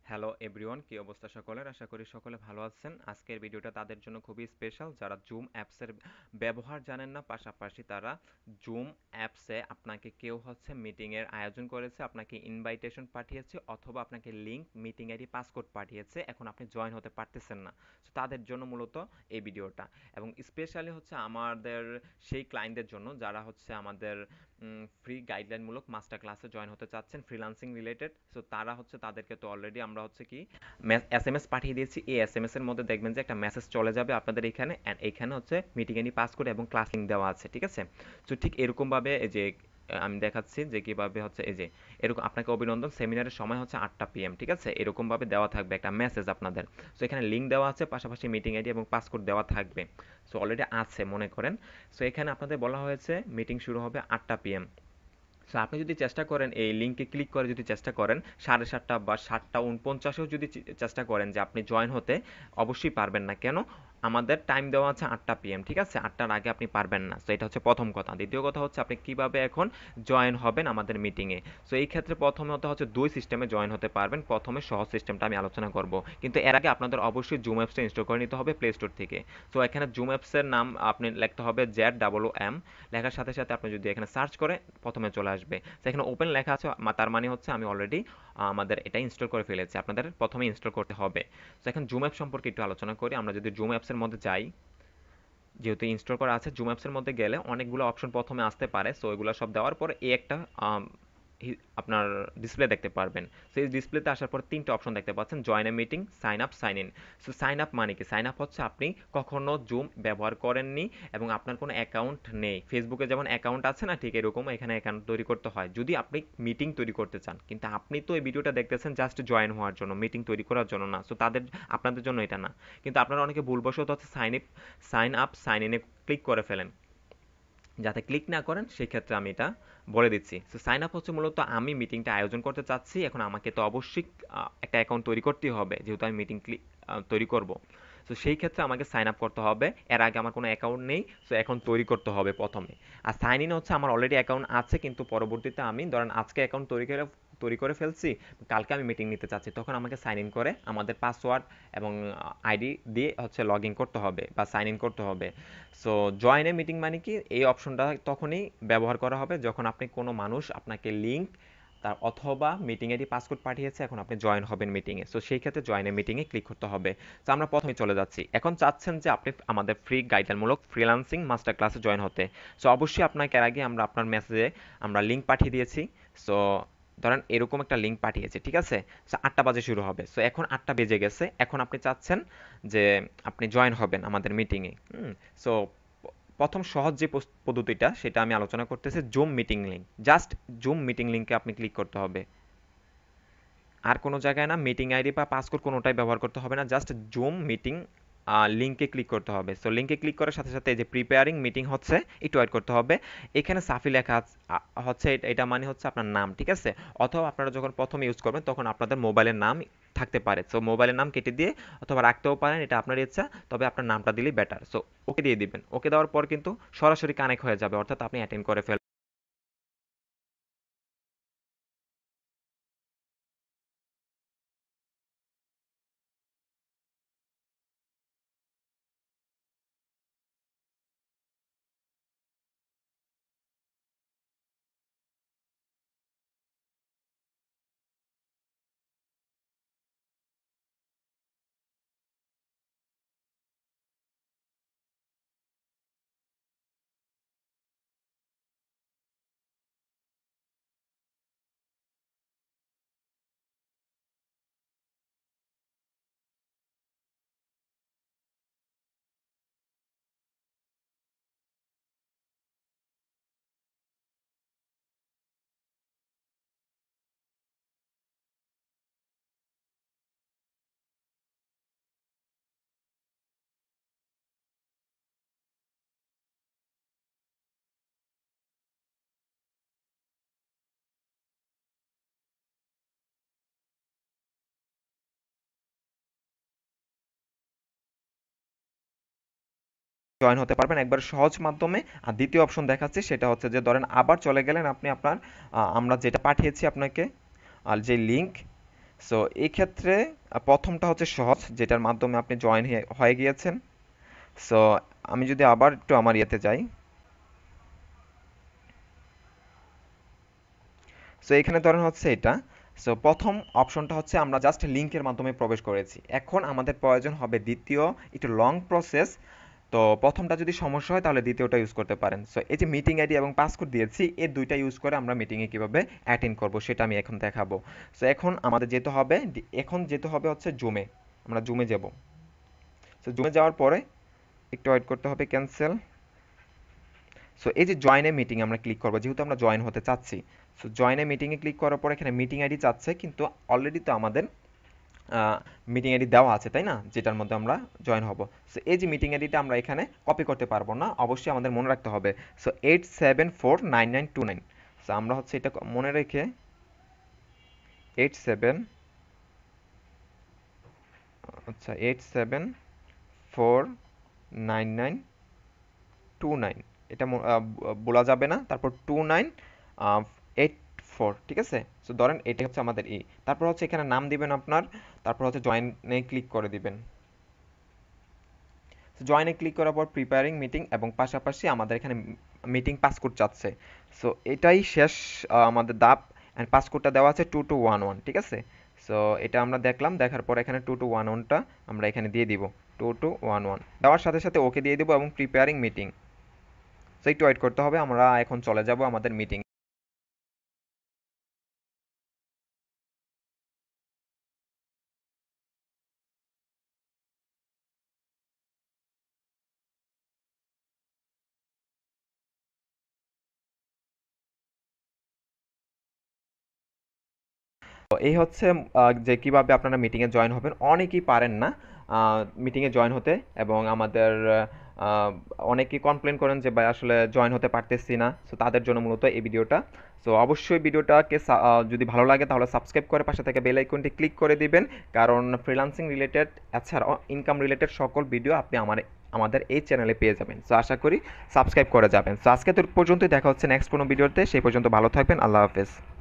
Hello everyone, কি অবস্থা সকলের? আশা করি সকলে ভালো আছেন। আজকের ভিডিওটা তাদের জন্য খুবই স্পেশাল, যারা জুম অ্যাপসের ব্যবহার জানেন না, পাশাপাশি তারা জুম অ্যাপসে আপনাকে কেউ মিটিংয়ের আয়োজন করেছে, আপনাকে ইনভাইটেশন পাঠিয়েছে অথবা আপনাকে লিঙ্ক, মিটিং আইডি, পাসকোড পাঠিয়েছে, এখন আপনি জয়েন হতে পারতেছেন না। তো তাদের জন্য মূলত এই ভিডিওটা, এবং স্পেশালি আমাদের সেই ক্লায়েন্টদের জন্য যারা আমাদের ফ্রি গাইডলাইনমূলক মাস্টার ক্লাসে জয়েন হতে চাচ্ছেন ফ্রিল্যান্সিং রিলেটেড। সো তারা তাদেরকে তো অলরেডি আমরা এসএমএস পাঠিয়ে দিয়েছি। এই এসএমএস এর মধ্যে দেখবেন যে একটা মেসেজ চলে যাবে আপনাদের এখানে, অ্যান্ড এখানে মিটিং এনি পাস করে এবং ক্লাস লিঙ্ক দেওয়া আছে, ঠিক আছে? সো ঠিক এরকমভাবে এই যে আমি দেখাচ্ছি যে কিভাবে এই যে এরকম আপনাকে অভিনন্দন, সেমিনারের সময় 8টা PM, ঠিক আছে? এরকমভাবে দেওয়া থাকবে একটা মেসেজ আপনাদের। সো এখানে লিঙ্ক দেওয়া আছে, পাশাপাশি মিটিং আইডি এবং পাসকোড দেওয়া থাকবে। সো অলরেডি আছে মনে করেন। সো এখানে আপনাদের বলা হয়েছে মিটিং শুরু হবে 8টা PM। সো আপনি যদি চেষ্টা করেন এই লিঙ্কে ক্লিক করে, যদি চেষ্টা করেন 7:30 বা 7:49-এও যদি চেষ্টা করেন যে আপনি জয়েন হতে, অবশ্যই পারবেন না। কেন? আমাদের টাইম দেওয়া আছে 8টা PM, ঠিক আছে? 8টার আগে আপনি পারবেন না। সো এটা প্রথম কথা। দ্বিতীয় কথা আপনি কিভাবে এখন জয়েন হবেন আমাদের মিটিংয়ে। সো এই ক্ষেত্রে প্রথমত দুই সিস্টেমে জয়েন হতে পারবেন। প্রথমে সহজ সিস্টেমটা আমি আলোচনা করব, কিন্তু এর আগে আপনাদের অবশ্যই জুম অ্যাপসটা ইনস্টল করে নিতে হবে প্লে স্টোর থেকে। সো এখানে জুম অ্যাপসের নাম আপনি লিখতে হবে ZOOM, লেখার সাথে সাথে আপনি যদি এখানে সার্চ করে প্রথমে চলে আসবে। তো এখানে ওপেন লেখা আছে, তার মানে আমি অলরেডি আমাদের এটা ইনস্টল করে ফেলেছি। আপনাদের প্রথমে ইনস্টল করতে হবে। তো এখন জুম অ্যাপ সম্পর্কে একটু আলোচনা করি। আমরা যদি জুম অ্যাপসের মধ্যে যাই, যেহেতু ইনস্টল করা আছে, জুম অ্যাপসের মধ্যে গেলে অনেকগুলো অপশন প্রথমে আসতে পারে। সো ওইগুলো সব দেওয়ার পর এই একটা আপনার ডিসপ্লে দেখতে পারবেন। সেই ডিসপ্লেতে আসার পর 3টে অপশন দেখতে পাচ্ছেন, join a meeting, sign up, sign in. So sign up মানে কি? সাইন আপ আপনি কখনো জুম ব্যবহার করেননি এবং আপনার কোনো অ্যাকাউন্ট নেই। ফেসবুকে যেমন অ্যাকাউন্ট আছে না, ঠিক এরকম এখানে অ্যাকাউন্ট তৈরি করতে হয় যদি আপনি মিটিং তৈরি করতে চান। কিন্তু আপনি তো এই ভিডিওটা দেখতেছেন জাস্ট জয়েন হওয়ার জন্য, মিটিং তৈরি করার জন্য না। সো আপনাদের জন্য এটা না। কিন্তু আপনারা অনেকে ভুলবশত সাইন আপ, সাইন ইনে ক্লিক করে ফেলেন। যাতে ক্লিক না করেন সেই ক্ষেত্রে আমি এটা বলে দিচ্ছি। সো সাইন আপ মূলত আমি মিটিংটা আয়োজন করতে চাচ্ছি, এখন আমাকে তো অবশ্যই একটা অ্যাকাউন্ট তৈরি করতেই হবে, যেহেতু আমি মিটিং তৈরি করব। সো সেই ক্ষেত্রে আমাকে সাইন আপ করতে হবে। এর আগে আমার কোনো অ্যাকাউন্ট নেই, সো এখন তৈরি করতে হবে প্রথমে। আর সাইন ইন আমার অলরেডি অ্যাকাউন্ট আছে, কিন্তু পরবর্তীতে আমি ধরেন আজকে অ্যাকাউন্ট তৈরি করে ফেলছি, কালকে আমি মিটিং নিতে চাচ্ছি, তখন আমাকে সাইন ইন করে আমাদের পাসওয়ার্ড এবং আইডি দিয়ে লগ ইন করতে হবে বা সাইন ইন করতে হবে। সো জয়েন এ মিটিং মানে কি? এই অপশনটা তখনই ব্যবহার করা হবে যখন আপনি কোনো মানুষ আপনাকে লিঙ্ক তার অথবা মিটিং এরই পাসকোড পাঠিয়েছে, এখন আপনি জয়েন হবেন মিটিংয়ে। সো সেই ক্ষেত্রে জয়েন এ মিটিংয়ে ক্লিক করতে হবে। সো আমরা প্রথমে চলে যাচ্ছি। এখন চাচ্ছেন যে আপনি আমাদের ফ্রি গাইডলাইনমূলক ফ্রিল্যান্সিং মাস্টার ক্লাসে জয়েন হতে। সো অবশ্যই আপনাকে এর আগে আপনার মেসেজে আমরা লিঙ্ক পাঠিয়ে দিয়েছি। সো ধরেন এরকম একটা লিঙ্ক পাঠিয়েছে, ঠিক আছে? সো 8টা বাজে শুরু হবে। সো এখন 8টা বেজে গেছে, এখন আপনি চাচ্ছেন যে আপনি জয়েন হবেন আমাদের মিটিংয়ে। সো প্রথম সহজ যে পদ্ধতিটা সেটা আমি আলোচনা করতেছি, zoom meeting link. Just zoom meeting লিঙ্কে আপনি ক্লিক করতে হবে, আর কোনো জায়গায় না। মিটিং আইডি বা পাসকোড কোনোটাই ব্যবহার করতে হবে না, জাস্ট জুম মিটিং লিঙ্কে ক্লিক করতে হবে। সো লিঙ্কে ক্লিক করার সাথে সাথে এই যে প্রিপেয়ারিং মিটিং একটু ওয়েট করতে হবে। এখানে সাফি লেখা এটা মানে আপনার নাম, ঠিক আছে? অথবা আপনারা যখন প্রথম ইউজ করবেন তখন আপনাদের মোবাইলের নাম থাকতে পারে। সো মোবাইলের নাম কেটে দিয়ে অথবা রাখতেও পারেন, এটা আপনার ইচ্ছা, তবে আপনার নামটা দিলেই বেটার। সো ওকে দিয়ে দিবেন। ওকে দেওয়ার পর কিন্তু সরাসরি কানেক্ট হয়ে যাবে, অর্থাৎ আপনি অ্যাটেন্ড করে ফেলবেন। জয়েন হতে পারবেন একবার সহজ মাধ্যমে। আর দ্বিতীয় অপশন দেখাচ্ছি, সেটা যে ধরেন আবার চলে গেলেন আপনি আপনার আমরা যেটা পাঠিয়েছি আপনাকে আর যে লিঙ্ক, সো এই ক্ষেত্রে প্রথমটা হচ্ছে সহজ, যেটার মাধ্যমে আপনি জয়েন হয়ে গিয়েছেন। সো আমি যদি আবার একটু আমার ইয়েতে যাই, সো এখানে ধরেন হচ্ছে এটা। সো প্রথম অপশনটা হচ্ছে আমরা জাস্ট লিঙ্কের মাধ্যমে প্রবেশ করেছি। এখন আমাদের প্রয়োজন হবে দ্বিতীয়, একটু লং প্রসেস। তো প্রথমটা যদি সমস্যা হয় তাহলে দ্বিতীয়টা ইউজ করতে পারেন। সো এই যে মিটিং আইডি এবং পাসকোড দিয়েছি, এই দুইটা ইউজ করে আমরা মিটিংয়ে কীভাবে অ্যাটেন্ড করব সেটা আমি এখন দেখাবো। সো এখন আমাদের যেতে হবে হচ্ছে জুমে। আমরা জুমে যাব। সো জুমে যাওয়ার পরে একটু ওয়েট করতে হবে, ক্যান্সেল। সো এই যে জয়েন এ মিটিং আমরা ক্লিক করবো, যেহেতু আমরা জয়েন হতে চাচ্ছি। সো জয়েন এ মিটিংয়ে ক্লিক করার পর এখানে মিটিং আইডি চাচ্ছে, কিন্তু অলরেডি তো আমাদের মিটিং আইডি দেওয়া আছে, তাই না, যেটার মধ্যে আমরা জয়েন হব। সো এই যে মিটিং আইডিটা আমরা এখানে কপি করতে পারবো না, অবশ্যই আমাদের মনে রাখতে হবে। সো 8749929। সো আমরা হচ্ছে এটা মনে রেখে 87, আচ্ছা 8749929, এটা বলা যাবে না, তারপর 2984, ঠিক আছে। সো ধরেন এটা হচ্ছে আমাদের তারপর হচ্ছে এখানে নাম দিবেন আপনার, তারপর হচ্ছে জয়েনে ক্লিক করে দিবেন। জয়েনে ক্লিক করার পর প্রিপেয়ারিং মিটিং এবং পাশাপাশি আমাদের এখানে মিটিং পাসকোড চাচ্ছে। সো এটাই শেষ আমাদের ধাপ। অ্যান্ড পাসকোডটা দেওয়া আছে 2211, ঠিক আছে। সো এটা আমরা দেখলাম, দেখার পর এখানে 2211টা আমরা এখানে দিয়ে দিব। 2211 দেওয়ার সাথে সাথে ওকে দিয়ে দিব এবং প্রিপেয়ারিং মিটিং। সো একটু ওয়েট করতে হবে, আমরা এখন চলে যাব আমাদের মিটিং। তো এই হচ্ছে যে কিভাবে আপনারা মিটিংয়ে জয়েন হবেন। অনেকেই পারেন না মিটিংয়ে জয়েন হতে, এবং আমাদের আহ, অনেকেই কমপ্লেন করেন যে ভাই আসলে জয়েন হতে পারতেছি না। সো তাদের জন্য মূলত এই ভিডিওটা। সো অবশ্যই ভিডিওটাকে যদি ভালো লাগে তাহলে সাবস্ক্রাইব করে পাশে থেকে বেল আইকনটি ক্লিক করে দিবেন, কারণ ফ্রিল্যান্সিং রিলেটেড এছাড়াও ইনকাম রিলেটেড সকল ভিডিও আপনি আমাদের এই চ্যানেলে পেয়ে যাবেন। সো আশা করি সাবস্ক্রাইব করে যাবেন। সো আজকে তো পর্যন্তই, দেখা হচ্ছে নেক্সট কোনো ভিডিওতে। সেই পর্যন্ত ভালো থাকবেন। আল্লাহ হাফেজ।